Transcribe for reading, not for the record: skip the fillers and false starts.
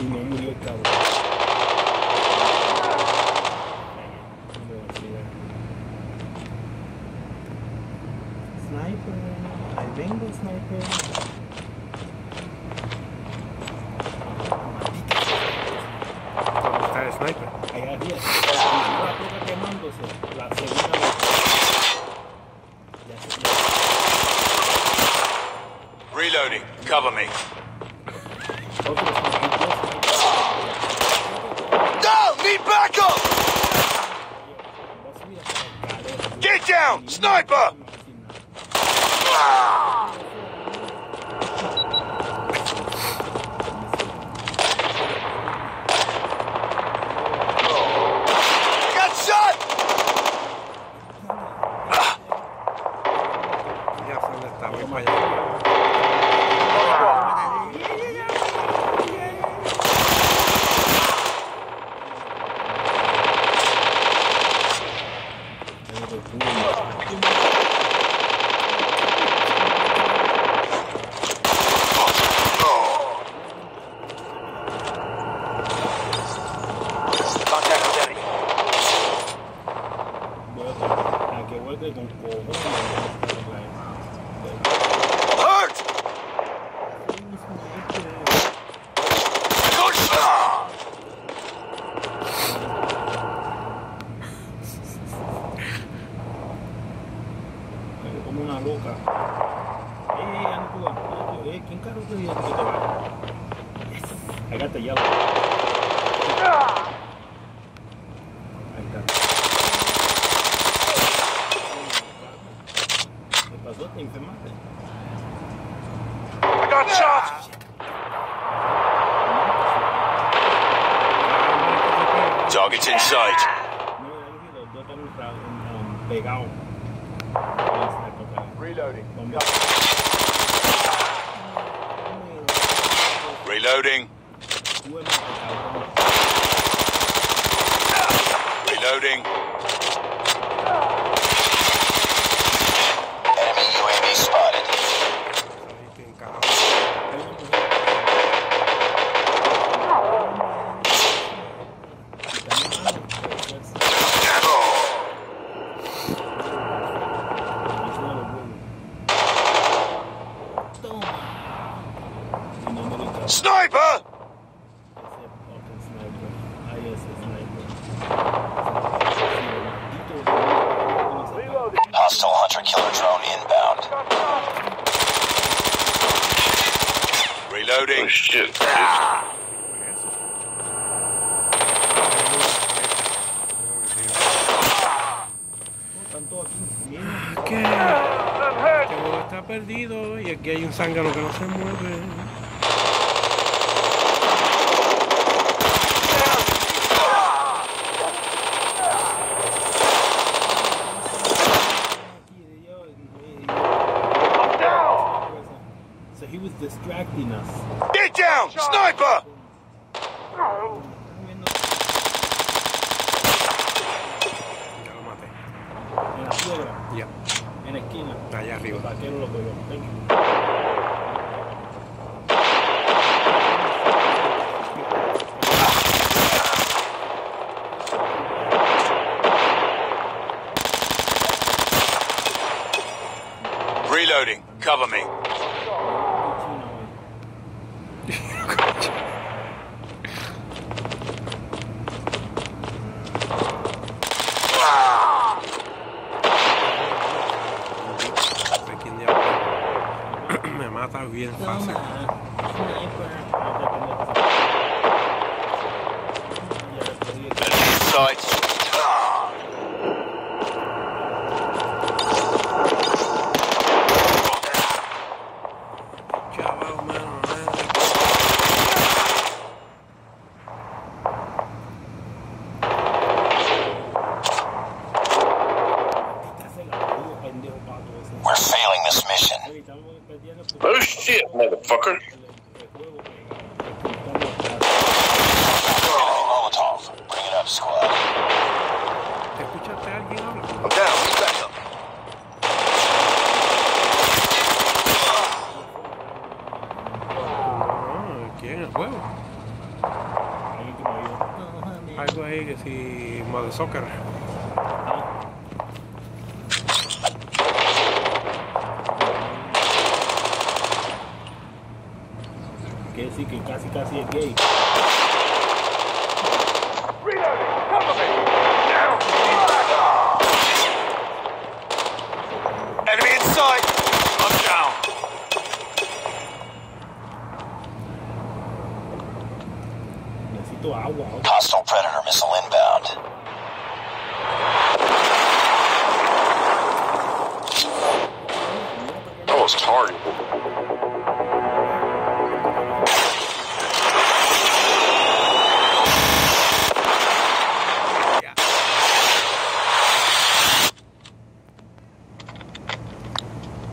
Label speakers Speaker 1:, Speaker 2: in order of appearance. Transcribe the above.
Speaker 1: no murió el cabrón. Sniper. Ahí vengo, sniper.
Speaker 2: ¿Dónde está el sniper?
Speaker 1: Allá arriba. La placa quemándose. La segunda vez.
Speaker 3: Reloading. Cover me.
Speaker 1: Otro sniper.
Speaker 3: Down! Need backup! Get down! Sniper! Got shot!
Speaker 2: Ya sé dónde está, voy para allá.
Speaker 3: Contact with enemy.
Speaker 1: A que vuelve con cojones.
Speaker 3: Hurt! Good shot!
Speaker 1: Como una loca. Ando ¿quién caro te dijo que te va? Yes. I got the yellow. Ahí está. ¿Qué pasó? ¿Te enfermaste?
Speaker 3: I got shot! Target's in sight.
Speaker 1: No, los dos están pegados.
Speaker 3: Reloading. Reloading. Reloading. Enemy UAV spotted.
Speaker 2: Saliste encajado.
Speaker 3: Sniper! Hostile hunter-killer drone inbound. Reloading. Oh, shit.
Speaker 2: Que uno está perdido y aquí hay un zángano que no se mueve.
Speaker 1: So he was distracting us.
Speaker 3: Get down! Sniper!
Speaker 2: Ya lo maté.
Speaker 1: En la piedra,
Speaker 2: Ya,
Speaker 1: en la esquina.
Speaker 2: allá arriba.
Speaker 1: El vaquero lo cogió. Thank you.
Speaker 3: Reloading. Cover me.
Speaker 2: Sé quién diablo. Me mata bien fácil.
Speaker 3: Sights.
Speaker 1: Alguien que me ayude. No, honey.
Speaker 2: Algo ahí que si modo soccer.
Speaker 1: Que decir que casi es gay.
Speaker 3: Reloading! Cover me! Down! Enemy in sight! I'm down!
Speaker 1: Necesito agua.
Speaker 3: Hostile Predator missile inbound. Almost target.